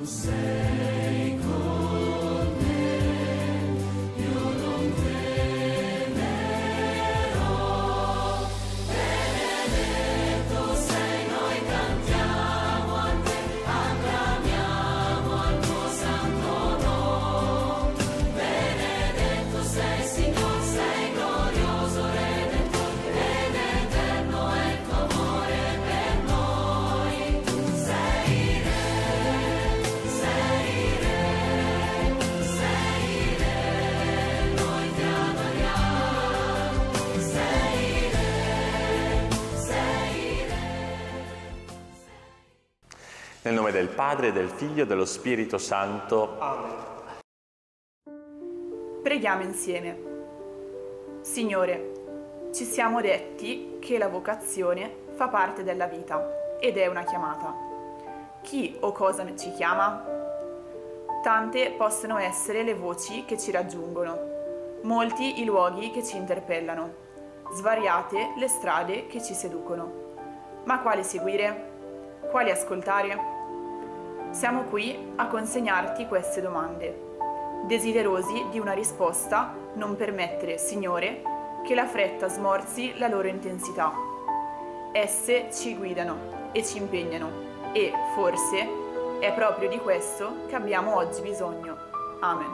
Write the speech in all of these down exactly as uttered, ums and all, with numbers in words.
Nel nome del Padre, del Figlio e dello Spirito Santo. Amen. Preghiamo insieme. Signore, ci siamo detti che la vocazione fa parte della vita ed è una chiamata. Chi o cosa ci chiama? Tante possono essere le voci che ci raggiungono, molti i luoghi che ci interpellano, svariate le strade che ci seducono. Ma quale seguire? Quali ascoltare? Siamo qui a consegnarti queste domande, desiderosi di una risposta, non permettere, Signore, che la fretta smorzi la loro intensità. Esse ci guidano e ci impegnano e, forse, è proprio di questo che abbiamo oggi bisogno. Amen.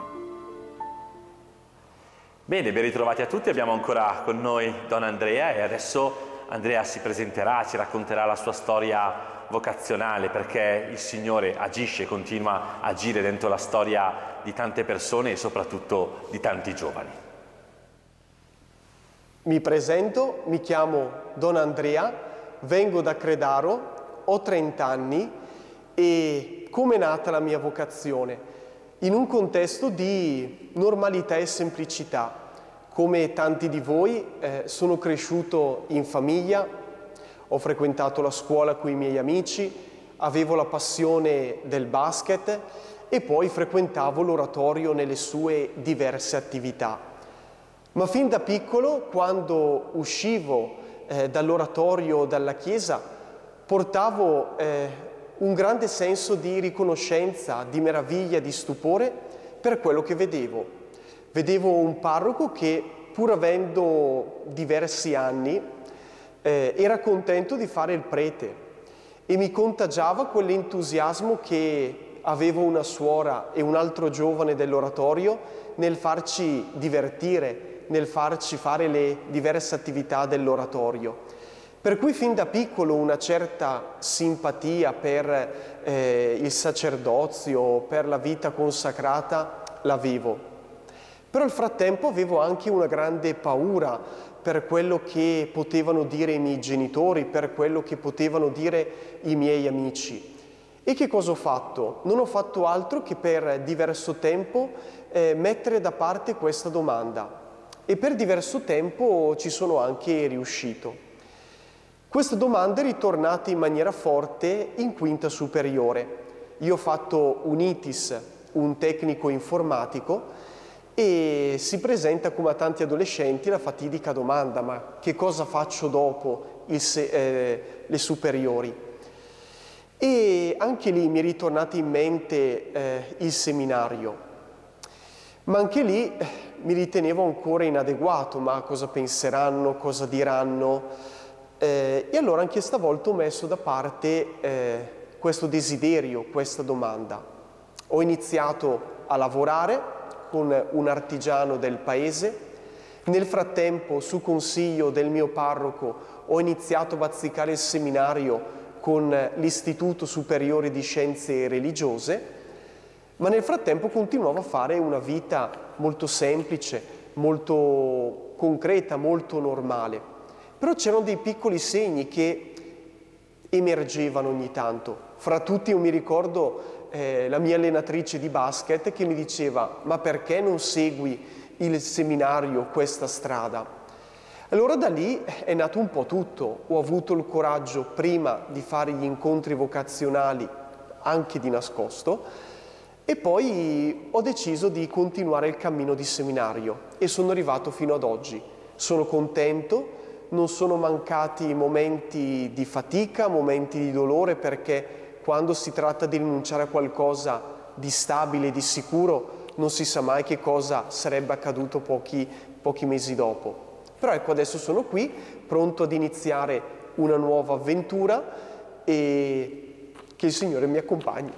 Bene, ben ritrovati a tutti, abbiamo ancora con noi Don Andrea e adesso Andrea si presenterà, ci racconterà la sua storia vocazionale, perché il Signore agisce, continua a agire dentro la storia di tante persone e soprattutto di tanti giovani. Mi presento, mi chiamo Don Andrea, vengo da Credaro, ho trenta anni e come è nata la mia vocazione? In un contesto di normalità e semplicità. Come tanti di voi eh, sono cresciuto in famiglia, ho frequentato la scuola con i miei amici, avevo la passione del basket e poi frequentavo l'oratorio nelle sue diverse attività. Ma fin da piccolo, quando uscivo eh, dall'oratorio, dalla chiesa, portavo eh, un grande senso di riconoscenza, di meraviglia, di stupore per quello che vedevo. Vedevo un parroco che, pur avendo diversi anni, Eh, era contento di fare il prete e mi contagiava quell'entusiasmo che avevo una suora e un altro giovane dell'oratorio nel farci divertire, nel farci fare le diverse attività dell'oratorio. Per cui fin da piccolo una certa simpatia per eh, il sacerdozio, per la vita consacrata l'avevo. Però nel frattempo avevo anche una grande paura per quello che potevano dire i miei genitori, per quello che potevano dire i miei amici. E che cosa ho fatto? Non ho fatto altro che per diverso tempo eh, mettere da parte questa domanda. E per diverso tempo ci sono anche riuscito. Questa domanda è ritornata in maniera forte in quinta superiore. Io ho fatto un I T I S, un tecnico informatico, e si presenta come a tanti adolescenti la fatidica domanda: ma che cosa faccio dopo il se, eh, le superiori? E anche lì mi è ritornato in mente eh, il seminario, ma anche lì eh, mi ritenevo ancora inadeguato. Ma cosa penseranno, cosa diranno? Eh, e allora anche stavolta ho messo da parte eh, questo desiderio, questa domanda. Ho iniziato a lavorare con un artigiano del paese. Nel frattempo, su consiglio del mio parroco, ho iniziato a bazzicare il seminario con l'Istituto Superiore di Scienze Religiose, ma nel frattempo continuavo a fare una vita molto semplice, molto concreta, molto normale. Però c'erano dei piccoli segni che emergevano ogni tanto. Fra tutti io mi ricordo Eh, la mia allenatrice di basket che mi diceva: ma perché non segui il seminario, questa strada? Allora da lì è nato un po' tutto. Ho avuto il coraggio prima di fare gli incontri vocazionali anche di nascosto e poi ho deciso di continuare il cammino di seminario e sono arrivato fino ad oggi. Sono contento, non sono mancati momenti di fatica, momenti di dolore, perché quando si tratta di rinunciare a qualcosa di stabile, di sicuro, non si sa mai che cosa sarebbe accaduto pochi, pochi mesi dopo. Però ecco, adesso sono qui, pronto ad iniziare una nuova avventura e che il Signore mi accompagni.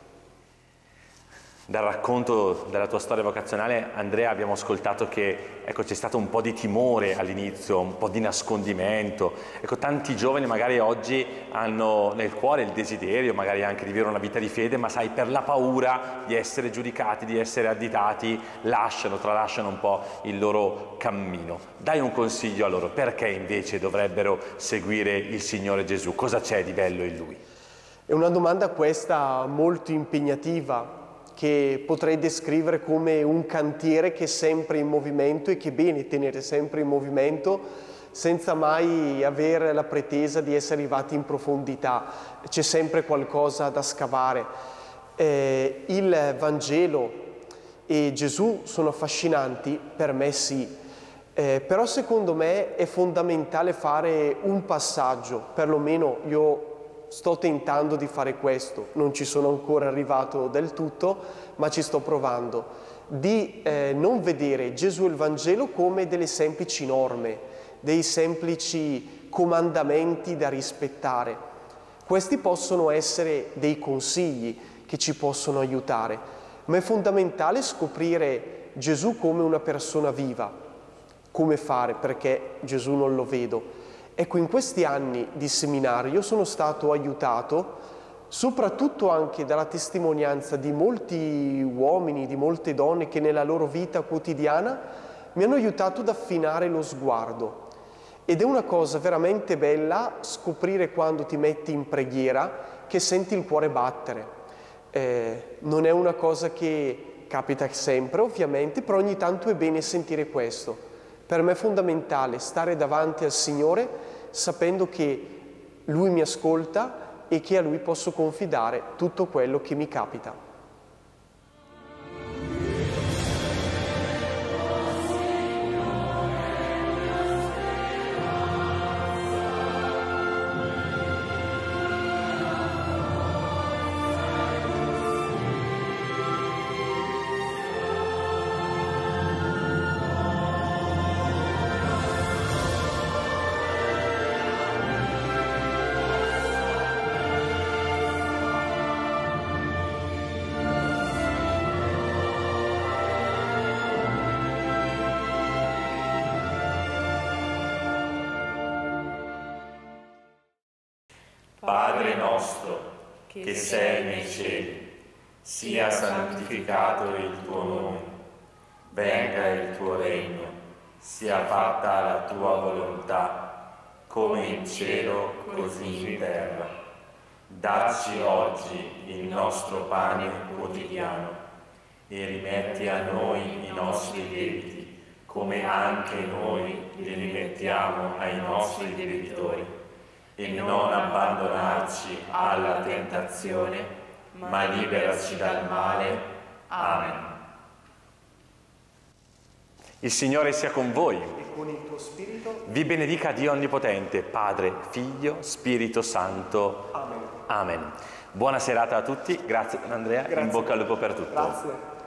Dal racconto della tua storia vocazionale, Andrea, abbiamo ascoltato che ecco, c'è stato un po' di timore all'inizio, un po' di nascondimento. Ecco, tanti giovani magari oggi hanno nel cuore il desiderio, magari anche di vivere una vita di fede, ma sai, per la paura di essere giudicati, di essere additati, lasciano, tralasciano un po' il loro cammino. Dai un consiglio a loro, perché invece dovrebbero seguire il Signore Gesù? Cosa c'è di bello in Lui? È una domanda questa molto impegnativa, che potrei descrivere come un cantiere che è sempre in movimento e che è bene tenere sempre in movimento senza mai avere la pretesa di essere arrivati in profondità. C'è sempre qualcosa da scavare. Eh, il Vangelo e Gesù sono affascinanti, per me sì, eh, però secondo me è fondamentale fare un passaggio, perlomeno io sto tentando di fare questo, non ci sono ancora arrivato del tutto, ma ci sto provando, di eh, non vedere Gesù e il Vangelo come delle semplici norme, dei semplici comandamenti da rispettare. Questi possono essere dei consigli che ci possono aiutare, ma è fondamentale scoprire Gesù come una persona viva. Come fare? Perché Gesù non lo vedo. Ecco, in questi anni di seminario sono stato aiutato soprattutto anche dalla testimonianza di molti uomini, di molte donne che nella loro vita quotidiana mi hanno aiutato ad affinare lo sguardo. Ed è una cosa veramente bella scoprire quando ti metti in preghiera che senti il cuore battere. Eh, non è una cosa che capita sempre ovviamente, però ogni tanto è bene sentire questo. Per me è fondamentale stare davanti al Signore sapendo che Lui mi ascolta e che a Lui posso confidare tutto quello che mi capita. Padre nostro, che sei nei cieli, sia santificato il tuo nome, venga il tuo regno, sia fatta la tua volontà, come in cielo, così in terra. Dacci oggi il nostro pane quotidiano e rimetti a noi i nostri debiti, come anche noi li rimettiamo ai nostri debitori. E non abbandonarci alla tentazione, ma liberaci dal male. Amen. Il Signore sia con voi. E con il tuo spirito. Vi benedica Dio Onnipotente, Padre, Figlio, Spirito Santo. Amen. Amen. Buona serata a tutti. Grazie Andrea. Grazie. In bocca al lupo per tutto. Grazie.